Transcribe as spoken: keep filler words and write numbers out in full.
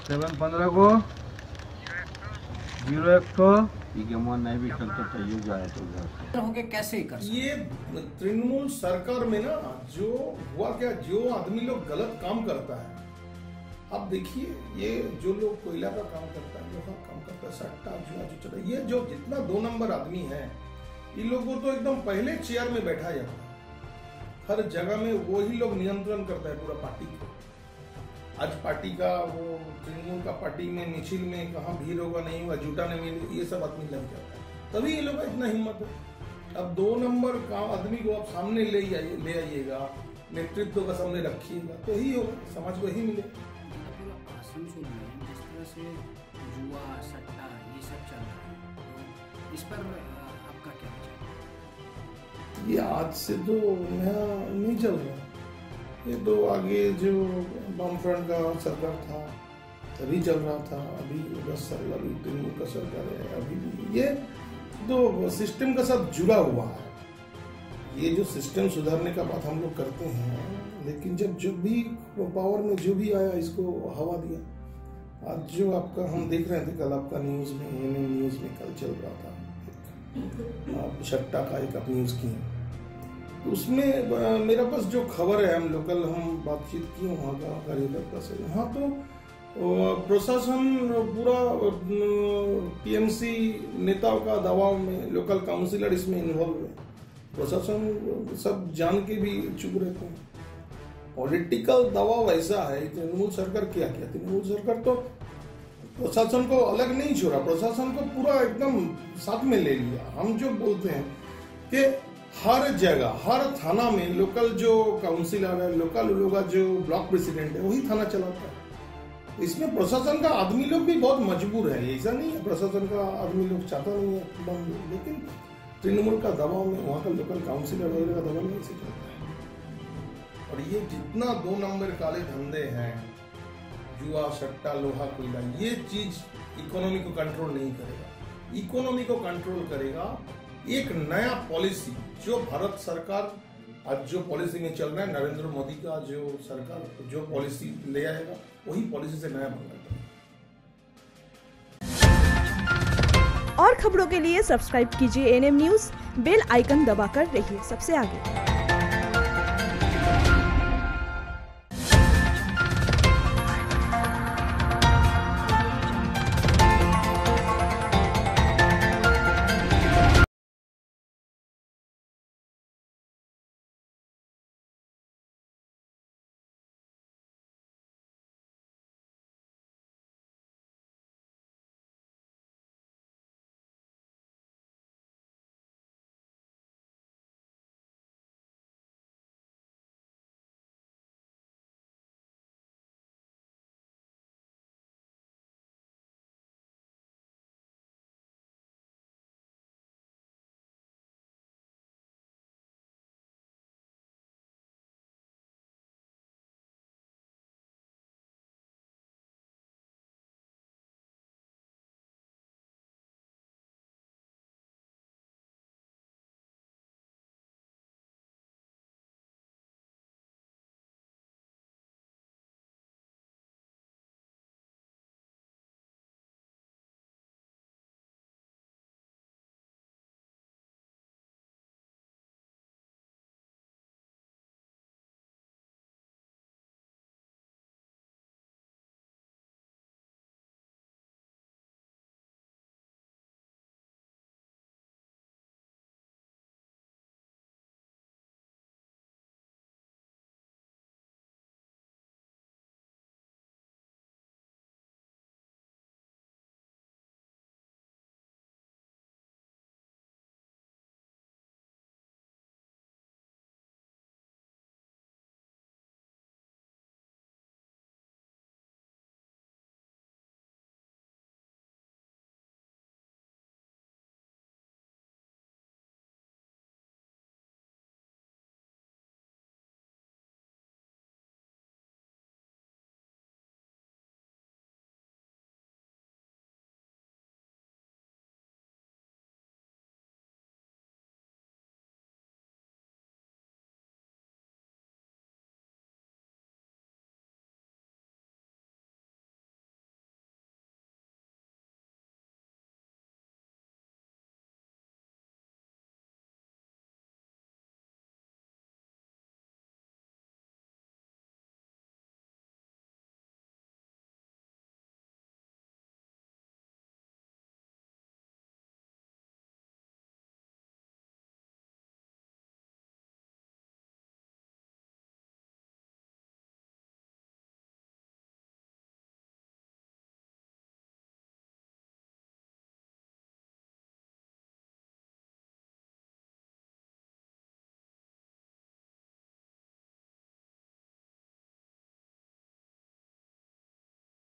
Seven पंद्रह को zero एक को गेमोन नहीं भी खेलते तो यूज आए तो होके कैसे कर ये तृणमूल सरकार में ना जो हुआ क्या, जो आदमी लोग गलत काम करता है, अब देखिए ये जो लोग कोयला का काम करता है, लोहा काम करता है, सट्टा जुआ जो चला, ये जो जितना दो नंबर आदमी है, इन लोगों को तो एकदम पहले चेयर में बैठा जाता है। हर जगह में वही लोग नियंत्रण करता है पूरा पार्टी को। आज पार्टी का वो तृणमूल का पार्टी में मिছিল में कहाँ भीड़ होगा नहीं होगा, जुटाने में ये सब आदमी लग जाता है, तभी ये लोग का इतना हिम्मत है। अब दो नंबर का आदमी को आप सामने ले आइए ले आइएगा, नेतृत्व का सामने रखिएगा तो ही होगा, समाज को ही मिलेगा। जिस तरह से जुआ सट्टा ये सब चल रहा है, तो इस पर आपका क्या विचार? ये आज से तो नया नहीं चल रहा, ये तो आगे जो वामफ्रंट का सरकार था तभी चल रहा था, अभी दस साल अभी तृणमूल का सरकार है, अभी भी ये तो सिस्टम का साथ जुड़ा हुआ है। ये जो सिस्टम सुधारने का बात हम लोग करते हैं, लेकिन जब जब भी पावर में जो भी आया इसको हवा दिया। आज जो आपका हम देख रहे थे कल आपका न्यूज में, एएनएन न्यूज में कल चल रहा था, आप सट्टा का एक आप न्यूज की, उसमें मेरा पास जो खबर है, हम लोकल हम बातचीत की वहाँ का कार्यकर्ता से, वहाँ तो प्रशासन पूरा टीएमसी नेताओं का दबाव में, लोकल काउंसिलर इसमें इन्वॉल्व है, प्रशासन सब जान के भी चुप रहते हैं। पॉलिटिकल दबाव ऐसा है। तृणमूल सरकार क्या किया, तृणमूल सरकार तो प्रशासन को अलग नहीं छोड़ा, प्रशासन को पूरा एकदम साथ में ले लिया। हम जो बोलते हैं कि हर जगह हर थाना में लोकल जो काउंसिलर है, लोकल लोग जो ब्लॉक प्रेसिडेंट है, वही थाना चलाता है। इसमें प्रशासन का आदमी लोग भी बहुत मजबूर है, ऐसा नहीं है प्रशासन का आदमी लोग चाहता नहीं है, लेकिन तृणमूल का दबाव में वहाँ का लोकल काउंसिलर वगैरह का दबाव में ऐसे चलता है। और ये जितना दो नंबर काले धंधे हैं, जुआ सट्टा लोहा कोयला, ये चीज इकोनॉमी को कंट्रोल नहीं करेगा। इकोनॉमी को कंट्रोल करेगा एक नया पॉलिसी, जो भारत सरकार आज जो पॉलिसी में चल रहा है, नरेंद्र मोदी का जो सरकार जो पॉलिसी ले आएगा, वही पॉलिसी से नया बन जाएगा। और खबरों के लिए सब्सक्राइब कीजिए एएनएम न्यूज, बेल आइकन दबाकर रहिए सबसे आगे।